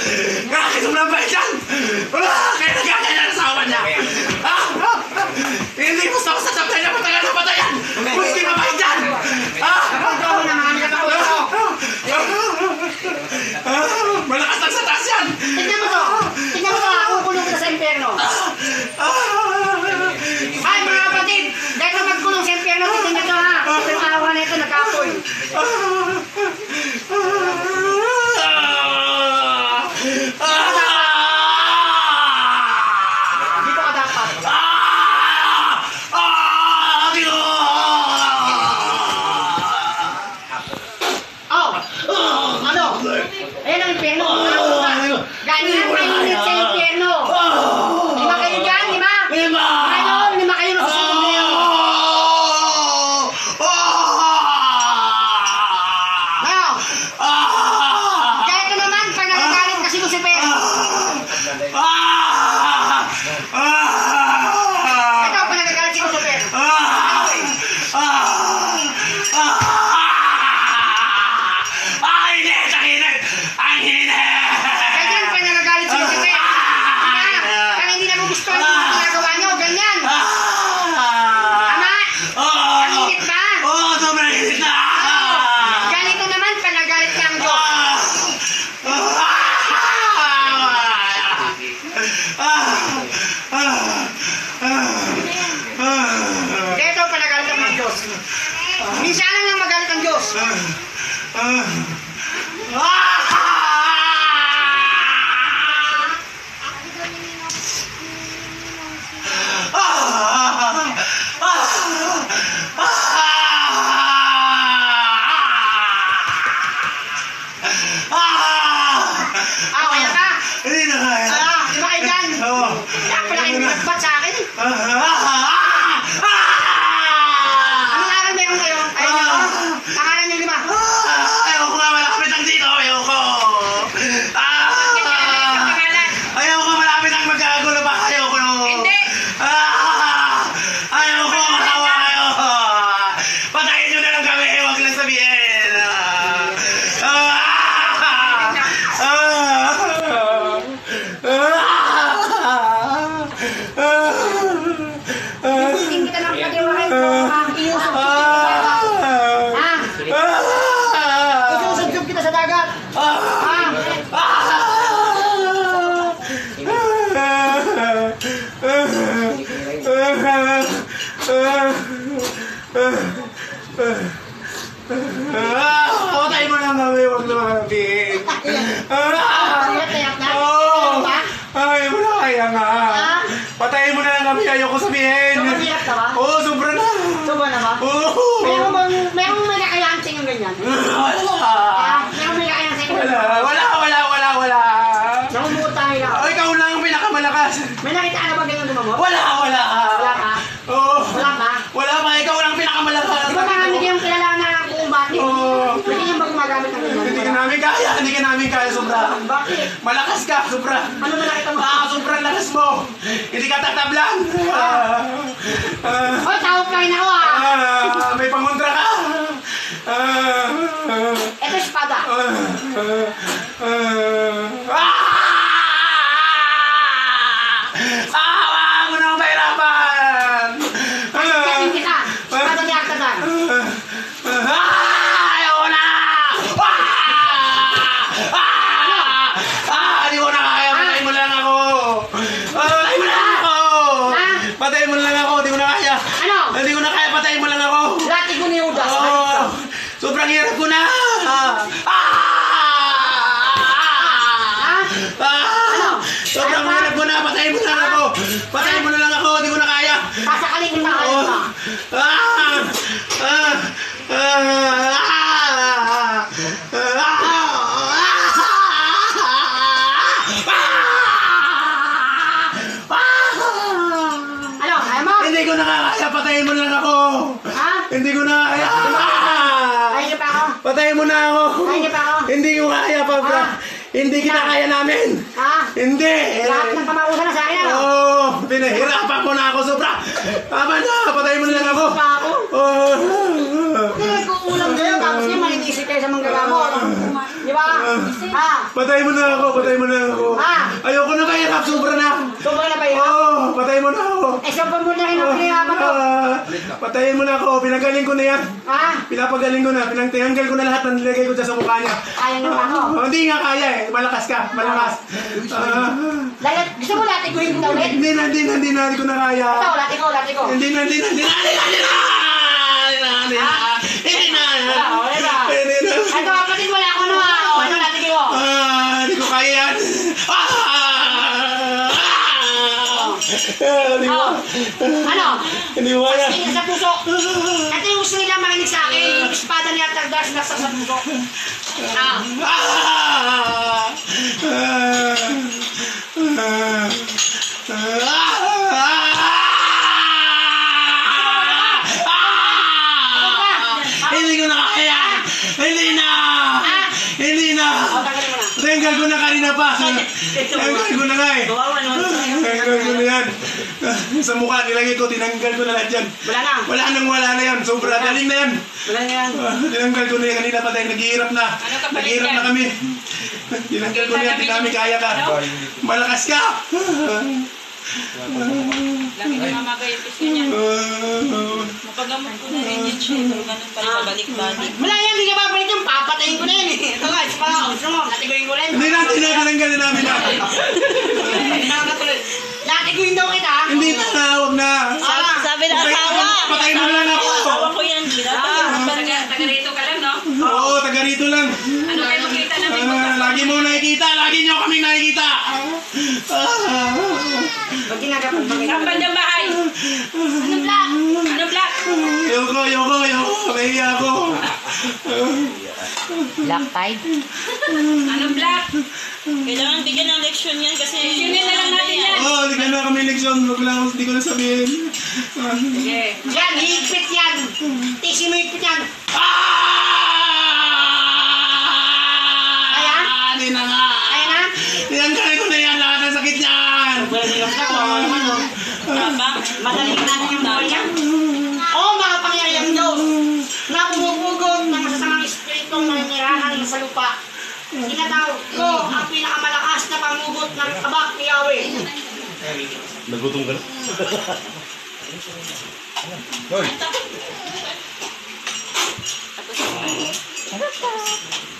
Kaya sobrang bait yan! Kaya nagkakaya na asawa niya! Hindi mo sa sabay niya matagal na patayan! Gusti mabait yan! Malakas lang sa taas yan! Tignan mo to! Tignan mo to! Kukulong kita sa impyerno! Ay mga kapatid! Dahil ka magkulong sa impyerno, tignan nyo to ha! Itong awa na ito nagkapoy! Dito ka dapat! Ano? Ayan ang impyerno! Ganyan mainit sa impyerno! Lima kayo dyan, lima! Ngayon, lima kayo na susunod ngayon! Ngayon! Kaya ito naman, pag nagagalit kasi mo si Pero. Ito, pag nagagalit si mo si Pero. Ganyan, pag nagagalit si mo si Pero. Kaya hindi na mo gusto yung ginagawa nyo, ganyan! Ama! Ang init ba? Sobrang init na! Ganito naman, pag nagalit ka ang Diyos. Ganito pag nagalit ang mga Diyos. Minsan lang magalit ang Diyos. Kaya ka? Hindi na kaya. Lima kayo dyan. Kaya pala kayo magbat sa akin. Anong aral meron kayo? Ayun nyo. Pangalan nyo lima. Ayoko nga malapit ang dito. Ayoko. Ayoko malapit ang magkagulo pa. Ayoko no. Hindi. Ayoko matawa kayo. Patayin nyo na lang kami. Huwag lang sabihin. Hindi kita ng pag-iwain ko. Isusubsub kita sa dagat. Patayin mo lang kami. Huwag naman sabihin. Ay, wala kaya nga. Patayin mo na lang kami. Ayoko sabihin. Sobrang ka ba? Oo, sobra na. Sobrang na ba? Oo. Merong may kakayahan sa inyo ganyan? Wala. Merong may kakayahan sa inyo? Wala. Namumuot tayo lang. Oh, ikaw lang ang pinakamalakas. May nakita ka na ba ganyan gumamot? Wala. Wala ka? Oo. Wala ka? Wala pa. Ikaw lang pinakamalakas. Di ba marami kayong kilala na kukumbati? Oo. Pwede nyo ba gumagamit ng ganyan? Hindi ka namin kaya, sobra. Bakit? Malakas ka, sobra. Ano ba nakita mo? Sobrang lakas mo. Hindi ka tatablan. Hoy, tawag pa rin ako May pangontra ka. Ito espada. Wag mo nang mahirapan. Pagkakin kita. Espada ni Arkadan. Ayaw na! Hindi ko na kaya. Patayin mo lang ako. Patayin mo lang ako. Patayin mo lang ako. Hindi ko na kaya. Ano? Hindi ko na kaya. Patayin mo lang ako. Lati ko ni Judas. Sobrang hirap ko na. Sobrang hirap ko na. Patayin mo lang ako. Patayin mo na lang ako. Hindi ko na kaya. Sasakalin kita kayo pa. Ano? Kaya mo? Hindi ko na kaya. Patayin mo na lang ako. Ha? Hindi ko na kaya. Kaya niyo pa ako? Patayin mo na ako. Kaya niyo pa ako? Hindi ko kaya, Pabra. Hindi kita kaya namin. Ha? Hindi. Lahat ng kamausan na sa akin, ano? Oo. Pinahirapan ko na ako sobra. Tama na. Patayin mo na lang ako. Pa ako? Oo. Hindi nagkukulang kayo, tapos niya malinisip kayo sa manggagawa mo. Di ba? Ha? Patay mo na ako, patay mo na ako. Ha? Ayoko na mahirap, sobra na. Sobra na ba yun? Oo, patay mo na ako. Eh, sobra mo na rin ang pinahama ko. Patayin mo na ako, pinagaling ko na yan. Ha? Pinapagaling ko na, tinanggal ko na lahat ng nilagay ko dyan sa mukha niya. Kaya na ba ako? Hindi nga kaya eh, malakas ka, malakas. Gusto mo lahat iguhin ko ulit? Hindi na ko na kaya. Ito, lati ko. Hindi na. Ito, kapatid, wala ako no ha. O, ano, lati ko. Hindi ko kaya yan. Hindi ko. Ano? Hindi ko kaya. Tingin sa puso. Ito yung gusto nila makinig sa akin. Yung espada niya tagdas nasa sa puso. Hindi ko na kaya! Hindi na! Hindi na! O, tanggalin mo na. Tanggal ko na kanina pa! Tanggal ko na nga eh! Tanggal ko na yan! Sa mukha nilagay ko, tinanggal ko na lahat yan. Wala na yan. Sobra, daling na yan. Tinanggal ko na yan kanina pa tayo. Naghihirap na. Naghihirap na kami. Tinanggal ko na yan. Di namin kaya ka. Malakas ka! Laki na mamagayipis ka niyan. Mapagamot ko na rin yun siya. Pero ganun pa rin pabalik-balik. Wala yan, hindi ka babalik yung papatayin ko na yan eh. Ito nga, isa pa nga, gusto mo, natiguin ko rin. Hindi natin na tinanggal na namin na. Natiguin daw kita. Hindi na, huwag na. Sabi ng asawa. Patay mo lang ako. Asawa ko yan. Taga rito ka lang, no? Oo, taga rito lang. Ano kayo makita namin? Lagi mo nakikita, lagi niyo kaming nakikita. Pag ginagapag bakit? Kapan yung bahay? Ano black? Ano black? Yoko. Nahiya ako. Black tide? Ano black? Kailangan bigyan ng leksyon yan kasi... Leksyonin na lang natin yan. Oo, hindi ka na kami leksyon. Huwag lang, hindi ko na sabihin. Sige. Yan, higpit yan. Tisi mo higpit yan. Kaya? Hindi na nga. Kaya na? Tinanggal ko na yan, lahat ng sakit niyan. Magaling natin yung buhay niya. Oo, mga pangyayang Diyos na pumupugot ng masasamang espiritong nangyayarahan sa lupa. Tinatawag ko ang pinakamalakas na pamugot ng tabak ni Yahweh. Nagutom ka na? Hoy!